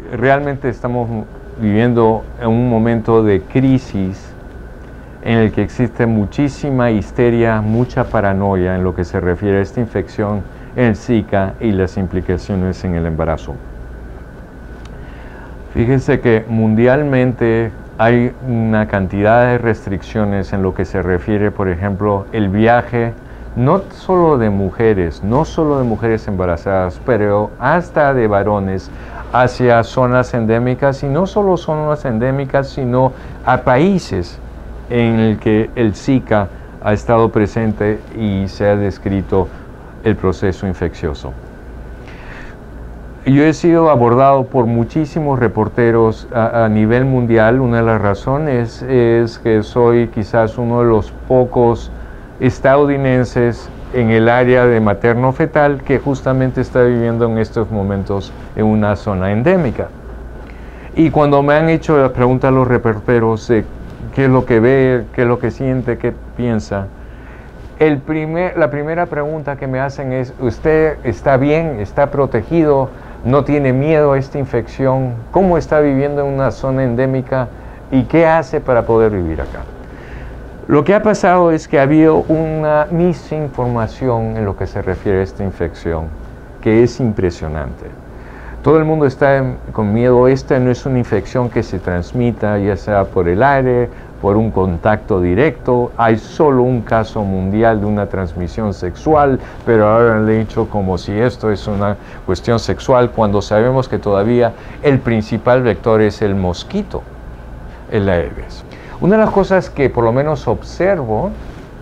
realmente estamos viviendo en un momento de crisis en el que existe muchísima histeria, mucha paranoia en lo que se refiere a esta infección, el Zika y las implicaciones en el embarazo. Fíjense que mundialmente hay una cantidad de restricciones en lo que se refiere, por ejemplo, el viaje, no solo de mujeres embarazadas, pero hasta de varones hacia zonas endémicas, y no solo zonas endémicas, sino a países en el que el Zika ha estado presente y se ha descrito el proceso infeccioso. Yo he sido abordado por muchísimos reporteros a nivel mundial. Una de las razones es que soy quizás uno de los pocos estadounidenses en el área de materno-fetal que justamente está viviendo en estos momentos en una zona endémica. Y cuando me han hecho la pregunta a los reporteros de qué es lo que ve, qué es lo que siente, qué piensa, la primera pregunta que me hacen es: ¿usted está bien? ¿Está protegido? ¿No tiene miedo a esta infección? ¿Cómo está viviendo en una zona endémica? ¿Y qué hace para poder vivir acá? Lo que ha pasado es que ha habido una misinformación en lo que se refiere a esta infección, que es impresionante. Todo el mundo está con miedo. Esta no es una infección que se transmita ya sea por el aire, por un contacto directo. Hay solo un caso mundial de una transmisión sexual, pero ahora le he dicho como si esto es una cuestión sexual, cuando sabemos que todavía el principal vector es el mosquito, el Aedes. Una de las cosas que por lo menos observo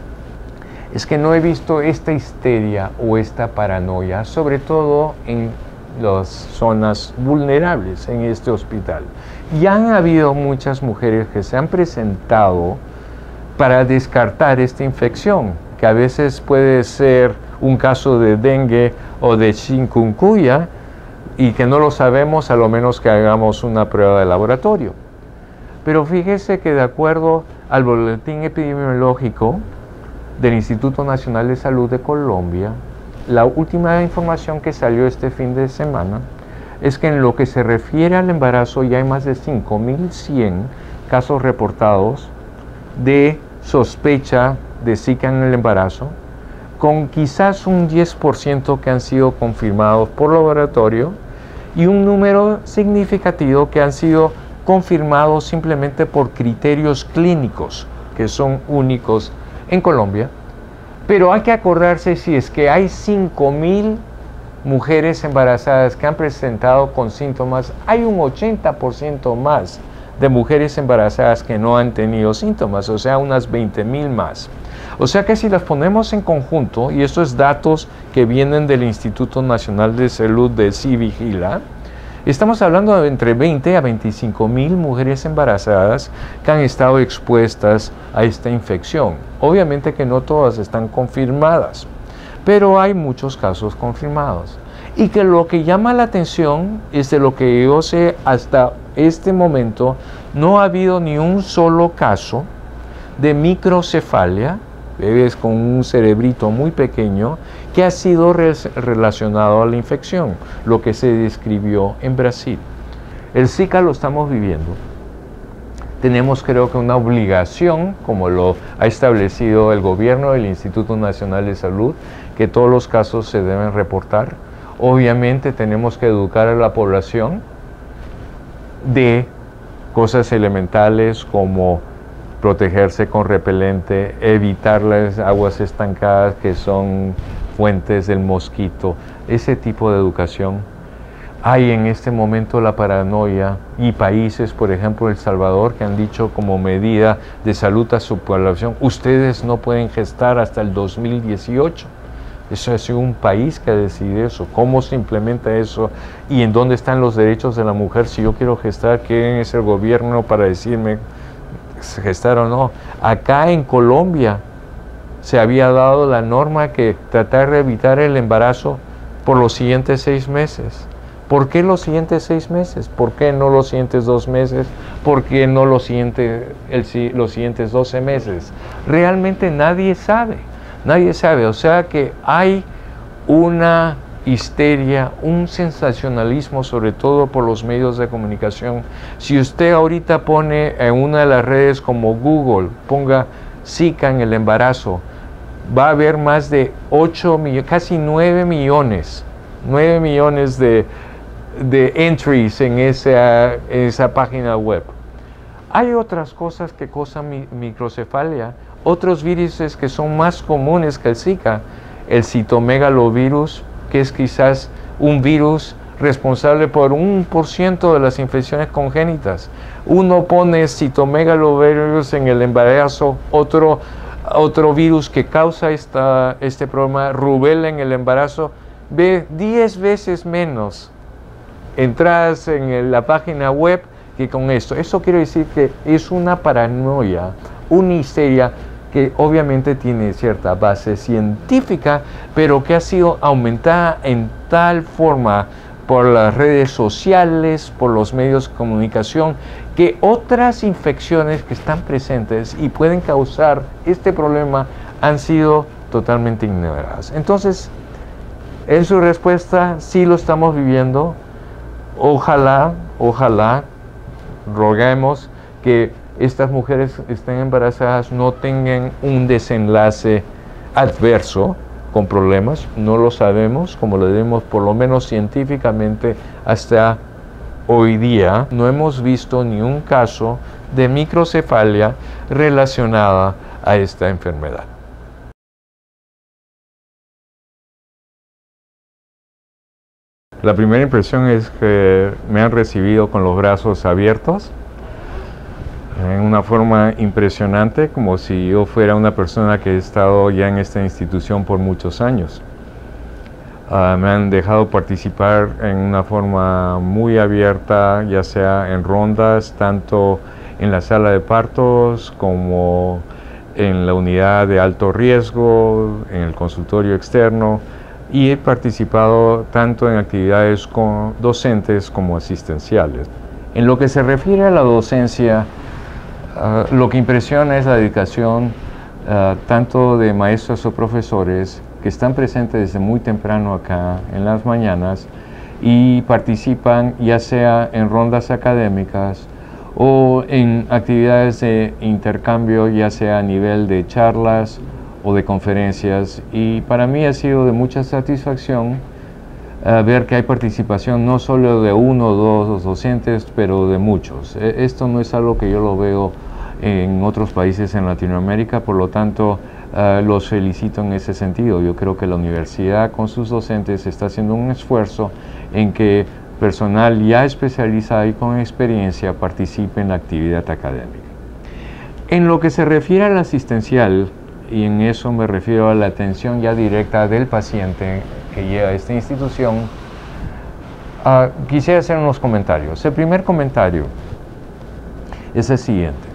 es que no he visto esta histeria o esta paranoia, sobre todo en las zonas vulnerables en este hospital. Ya han habido muchas mujeres que se han presentado para descartar esta infección, que a veces puede ser un caso de dengue o de chikungunya y que no lo sabemos a lo menos que hagamos una prueba de laboratorio. Pero fíjese que de acuerdo al boletín epidemiológico del Instituto Nacional de Salud de Colombia, la última información que salió este fin de semana es que en lo que se refiere al embarazo ya hay más de 5.100 casos reportados de sospecha de Zika en el embarazo, con quizás un 10% que han sido confirmados por laboratorio y un número significativo que han sido confirmados simplemente por criterios clínicos que son únicos en Colombia. Pero hay que acordarse, si es que hay 5.000 mujeres embarazadas que han presentado con síntomas, hay un 80% más de mujeres embarazadas que no han tenido síntomas, o sea, unas 20.000 más. O sea que si las ponemos en conjunto, y estos datos que vienen del Instituto Nacional de Salud de Civigila, estamos hablando de entre 20 a 25.000 mujeres embarazadas que han estado expuestas a esta infección. Obviamente que no todas están confirmadas, pero hay muchos casos confirmados. Y que lo que llama la atención es de lo que yo sé hasta este momento, no ha habido ni un solo caso de microcefalia, bebés con un cerebrito muy pequeño, que ha sido relacionado a la infección, lo que se describió en Brasil. El Zika lo estamos viviendo. Tenemos, creo que, una obligación, como lo ha establecido el gobierno, el Instituto Nacional de Salud, que todos los casos se deben reportar. Obviamente tenemos que educar a la población de cosas elementales como protegerse con repelente, evitar las aguas estancadas que son fuentes del mosquito, ese tipo de educación. Hay en este momento la paranoia y países, por ejemplo El Salvador, que han dicho como medida de salud a su población: ustedes no pueden gestar hasta el 2018. Eso ha sido un país que ha decidido eso. ¿Cómo se implementa eso? ¿Y en dónde están los derechos de la mujer? Si yo quiero gestar, ¿quién es el gobierno para decirme gestar o no? Acá en Colombia se había dado la norma que tratar de evitar el embarazo por los siguientes 6 meses. ¿Por qué los siguientes 6 meses? ¿Por qué no los siguientes 2 meses? ¿Por qué no los siguientes 12 meses? Realmente nadie sabe. Nadie sabe. O sea que hay una histeria, un sensacionalismo, sobre todo por los medios de comunicación. Si usted ahorita pone en una de las redes como Google, ponga Zika en el embarazo, va a haber más de 8 millones, casi 9 millones de entries en esa página web. Hay otras cosas que causan microcefalia, otros virus que son más comunes que el Zika, el citomegalovirus, que es quizás un virus responsable por 1% de las infecciones congénitas. Uno pone citomegalovirus en el embarazo, otro virus que causa este problema, rubela en el embarazo, ve 10 veces menos entradas en la página web que con esto. Eso quiere decir que es una paranoia, una histeria que obviamente tiene cierta base científica, pero que ha sido aumentada en tal forma por las redes sociales, por los medios de comunicación, que otras infecciones que están presentes y pueden causar este problema han sido totalmente ignoradas. Entonces, en su respuesta, sí lo estamos viviendo. Ojalá, roguemos que estas mujeres que estén embarazadas no tengan un desenlace adverso con problemas. No lo sabemos, como lo vemos por lo menos científicamente hasta hoy día. No hemos visto ni un caso de microcefalia relacionada a esta enfermedad. La primera impresión es que me han recibido con los brazos abiertos, en una forma impresionante, como si yo fuera una persona que he estado ya en esta institución por muchos años. Me han dejado participar en una forma muy abierta, ya sea en rondas, tanto en la sala de partos como en la unidad de alto riesgo, en el consultorio externo, y he participado tanto en actividades docentes como asistenciales. En lo que se refiere a la docencia, lo que impresiona es la dedicación tanto de maestros o profesores que están presentes desde muy temprano acá en las mañanas y participan ya sea en rondas académicas o en actividades de intercambio, ya sea a nivel de charlas o de conferencias, y para mí ha sido de mucha satisfacción ver que hay participación no solo de uno o dos docentes, pero de muchos. Esto no es algo que yo lo veo en otros países en Latinoamérica, por lo tanto los felicito en ese sentido. Yo creo que la universidad con sus docentes está haciendo un esfuerzo en que personal ya especializado y con experiencia participe en la actividad académica. En lo que se refiere al asistencial, y en eso me refiero a la atención ya directa del paciente que llega a esta institución, quisiera hacer unos comentarios. El primer comentario es el siguiente.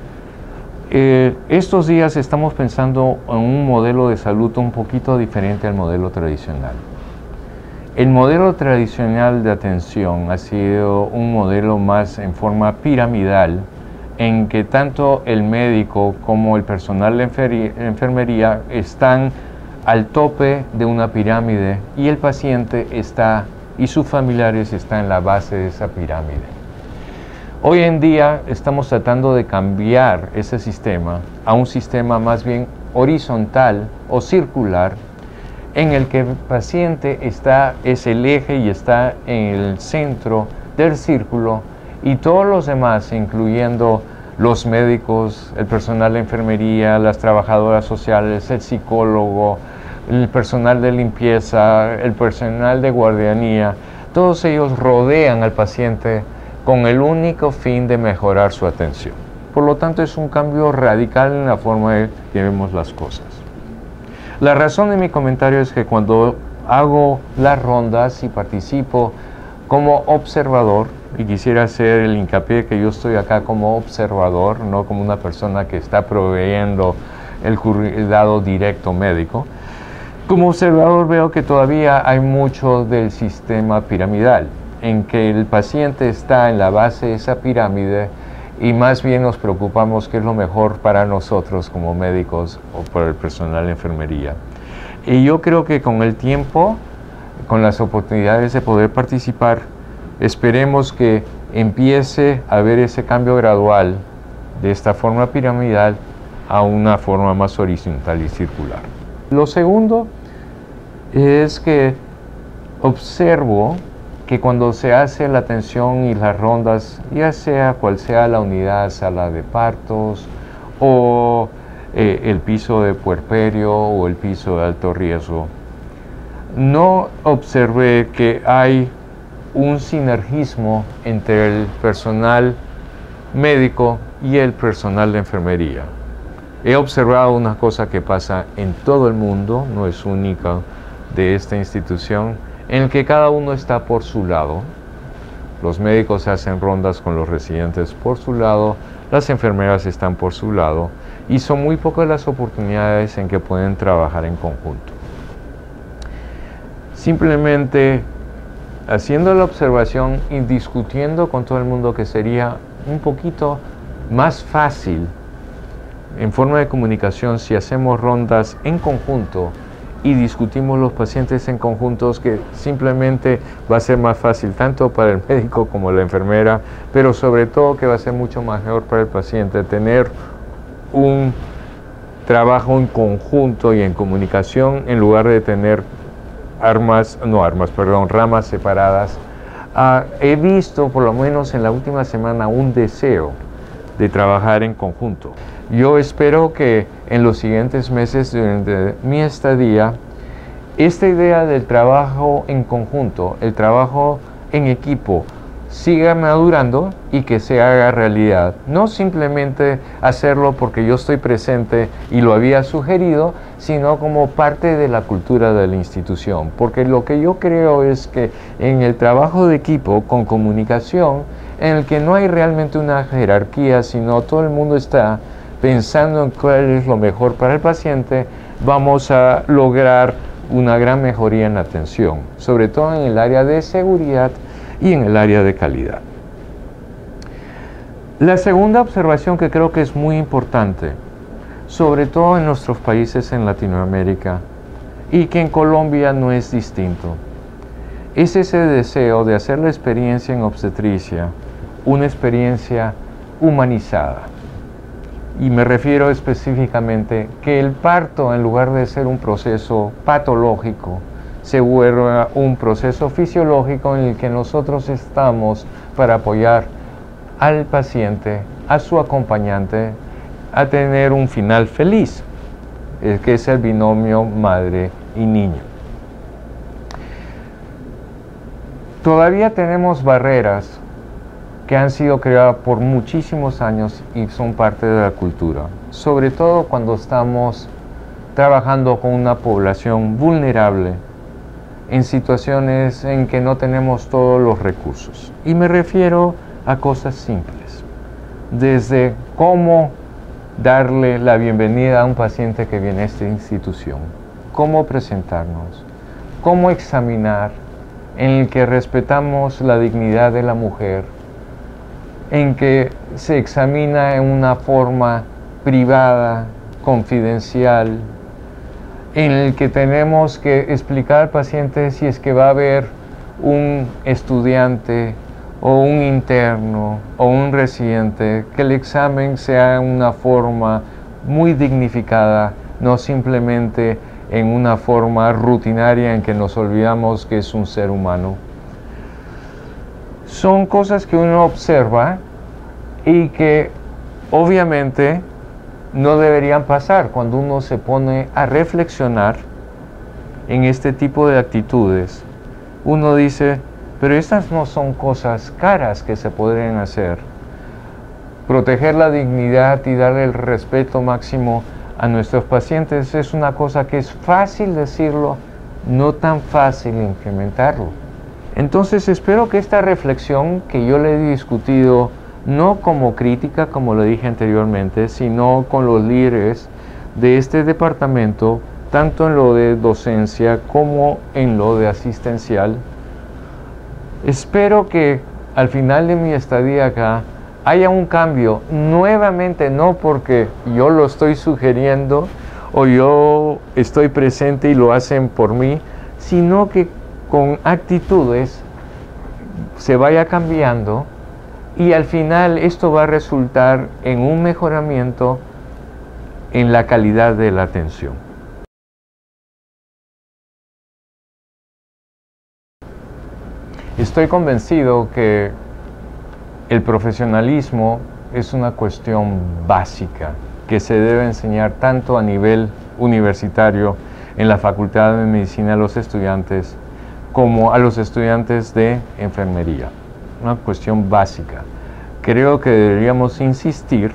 Estos días estamos pensando en un modelo de salud un poquito diferente al modelo tradicional. El modelo tradicional de atención ha sido un modelo más en forma piramidal, en que tanto el médico como el personal de enfermería están al tope de una pirámide y el paciente está y sus familiares están en la base de esa pirámide. Hoy en día estamos tratando de cambiar ese sistema a un sistema más bien horizontal o circular, en el que el paciente es el eje y está en el centro del círculo, y todos los demás, incluyendo los médicos, el personal de enfermería, las trabajadoras sociales, el psicólogo, el personal de limpieza, el personal de guardianía, todos ellos rodean al paciente con el único fin de mejorar su atención. Por lo tanto, es un cambio radical en la forma en que vemos las cosas. La razón de mi comentario es que cuando hago las rondas y participo como observador, y quisiera hacer el hincapié que yo estoy acá como observador, no como una persona que está proveyendo el cuidado directo médico. Como observador veo que todavía hay mucho del sistema piramidal, en que el paciente está en la base de esa pirámide y más bien nos preocupamos qué es lo mejor para nosotros como médicos o para el personal de enfermería. Y yo creo que con el tiempo, con las oportunidades de poder participar, esperemos que empiece a haber ese cambio gradual de esta forma piramidal a una forma más horizontal y circular. Lo segundo es que observo que cuando se hace la atención y las rondas, ya sea cual sea la unidad, sala de partos o el piso de puerperio o el piso de alto riesgo, no observé que hay un sinergismo entre el personal médico y el personal de enfermería. He observado una cosa que pasa en todo el mundo, no es única de esta institución, en el que cada uno está por su lado. Los médicos hacen rondas con los residentes por su lado, las enfermeras están por su lado, y son muy pocas las oportunidades en que pueden trabajar en conjunto. Simplemente haciendo la observación y discutiendo con todo el mundo que sería un poquito más fácil en forma de comunicación si hacemos rondas en conjunto y discutimos los pacientes en conjuntos, que simplemente va a ser más fácil tanto para el médico como la enfermera, pero sobre todo que va a ser mucho mejor para el paciente tener un trabajo en conjunto y en comunicación en lugar de tener ramas separadas. He visto, por lo menos en la última semana, un deseo de trabajar en conjunto. Yo espero que en los siguientes meses, durante mi estadía, esta idea del trabajo en conjunto, el trabajo en equipo, siga madurando y que se haga realidad. No simplemente hacerlo porque yo estoy presente y lo había sugerido, sino como parte de la cultura de la institución. Porque lo que yo creo es que en el trabajo de equipo, con comunicación, en el que no hay realmente una jerarquía, sino todo el mundo está pensando en cuál es lo mejor para el paciente, vamos a lograr una gran mejoría en la atención, sobre todo en el área de seguridad y en el área de calidad. La segunda observación que creo que es muy importante, sobre todo en nuestros países en Latinoamérica, y que en Colombia no es distinto, es ese deseo de hacer la experiencia en obstetricia una experiencia humanizada. Y me refiero específicamente que el parto, en lugar de ser un proceso patológico, se vuelva un proceso fisiológico en el que nosotros estamos para apoyar al paciente, a su acompañante, a tener un final feliz, que es el binomio madre y niño. Todavía tenemos barreras que han sido creadas por muchísimos años y son parte de la cultura, sobre todo cuando estamos trabajando con una población vulnerable en situaciones en que no tenemos todos los recursos. Y me refiero a cosas simples, desde cómo darle la bienvenida a un paciente que viene a esta institución, cómo presentarnos, cómo examinar, en el que respetamos la dignidad de la mujer, en que se examina en una forma privada, confidencial, en el que tenemos que explicar al paciente si es que va a haber un estudiante o un interno o un residente, que el examen sea en una forma muy dignificada, no simplemente en una forma rutinaria en que nos olvidamos que es un ser humano. Son cosas que uno observa y que obviamente no deberían pasar cuando uno se pone a reflexionar en este tipo de actitudes. Uno dice, pero estas no son cosas caras que se podrían hacer. Proteger la dignidad y darle el respeto máximo a nuestros pacientes es una cosa que es fácil decirlo, no tan fácil implementarlo. Entonces espero que esta reflexión que yo le he discutido, no como crítica, como lo dije anteriormente, sino con los líderes de este departamento, tanto en lo de docencia como en lo de asistencial, espero que al final de mi estadía acá haya un cambio, nuevamente no porque yo lo estoy sugiriendo o yo estoy presente y lo hacen por mí, sino que con actitudes se vaya cambiando y al final esto va a resultar en un mejoramiento en la calidad de la atención. Estoy convencido que el profesionalismo es una cuestión básica que se debe enseñar tanto a nivel universitario en la Facultad de Medicina a los estudiantes como a los estudiantes de enfermería. Una cuestión básica. Creo que deberíamos insistir,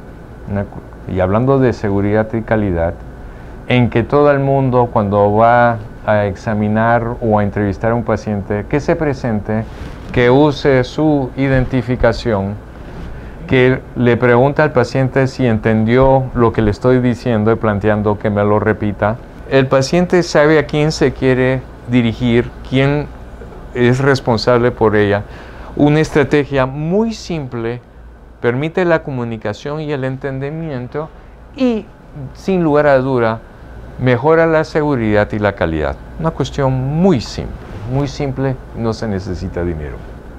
y hablando de seguridad y calidad, en que todo el mundo cuando va a examinar o a entrevistar a un paciente, que se presente, que use su identificación, que le pregunte al paciente si entendió lo que le estoy diciendo y planteando que me lo repita. El paciente sabe a quién se quiere dirigir, quién es responsable por ella. Una estrategia muy simple permite la comunicación y el entendimiento y, sin lugar a duda, mejora la seguridad y la calidad. Una cuestión muy simple, no se necesita dinero.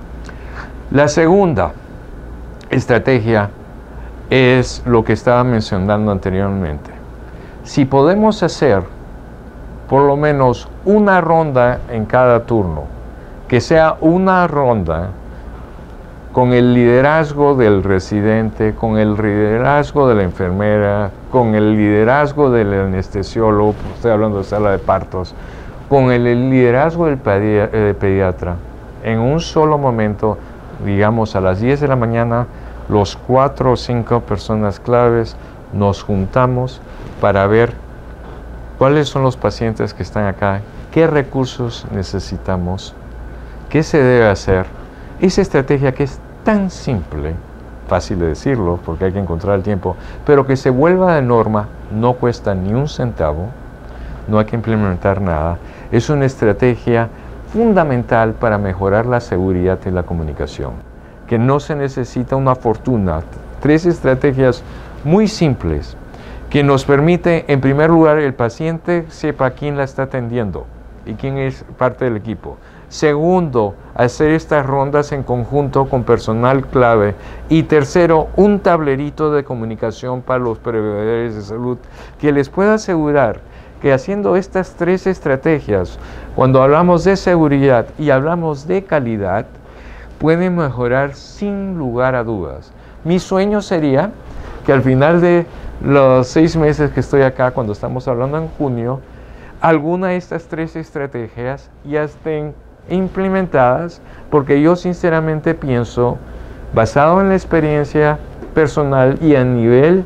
La segunda estrategia es lo que estaba mencionando anteriormente. Si podemos hacer por lo menos una ronda en cada turno, que sea una ronda con el liderazgo del residente, con el liderazgo de la enfermera, con el liderazgo del anestesiólogo, estoy hablando de sala de partos, con el liderazgo del pediatra, en un solo momento, digamos a las 10 de la mañana, los 4 o 5 personas claves nos juntamos para ver cuáles son los pacientes que están acá, qué recursos necesitamos, qué se debe hacer. Esa estrategia que es tan simple, fácil de decirlo porque hay que encontrar el tiempo, pero que se vuelva de norma, no cuesta ni un centavo, no hay que implementar nada, es una estrategia fundamental para mejorar la seguridad y la comunicación, que no se necesita una fortuna. 3 estrategias muy simples que nos permite, en primer lugar, el paciente sepa quién la está atendiendo y quién es parte del equipo. Segundo, hacer estas rondas en conjunto con personal clave. Y tercero, un tablerito de comunicación para los proveedores de salud que les pueda asegurar que haciendo estas 3 estrategias, cuando hablamos de seguridad y hablamos de calidad, pueden mejorar sin lugar a dudas. Mi sueño sería que al final de los 6 meses que estoy acá, cuando estamos hablando en junio, alguna de estas 3 estrategias ya estén implementadas, porque yo sinceramente pienso, basado en la experiencia personal y a nivel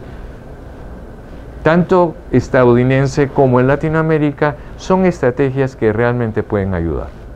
tanto estadounidense como en Latinoamérica, son estrategias que realmente pueden ayudar.